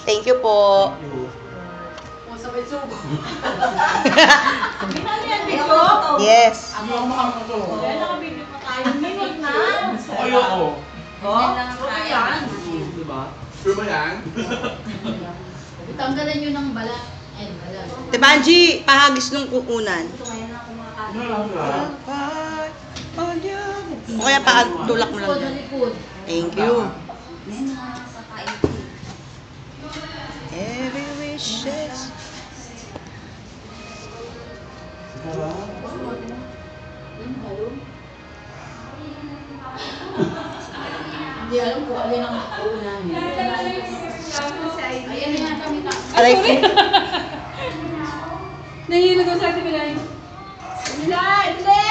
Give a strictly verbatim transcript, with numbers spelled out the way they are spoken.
Thank you po. O, sabay subo. Binali yan, Biko? Yes. Ako makakita to. Kaya nakabili pa tayo. Minute na. Ayoko. Oh, subo yan. Diba? Sure ba yan? Tanggalan nyo ng balat. Ay, balat. Te Banji, pahagis nung kuunan. Ito kaya na ako makakain. Ano lang ba? O kaya pa tulak mo lang Likod na dyan. likod. Thank you. Nena, sa kain. Every wishes. Yung balon. Hindi alam kung alin ang uunahin. Ayan nga kami na. Aray ko. Nahihilo ko sa ating bilay. Bilay, dali!